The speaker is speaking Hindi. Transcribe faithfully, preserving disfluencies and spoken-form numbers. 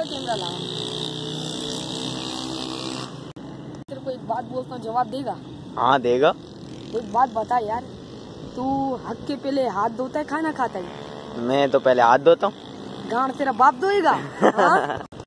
का कैमरा ला। तेरे को एक बात बोलता हूँ, जवाब देगा? हाँ देगा। एक बात बता यार, तू हक के पहले हाथ धोता है खाना खाता है? मैं तो पहले हाथ धोता हूँ। गांड तेरा बाप धोएगा। हाँ?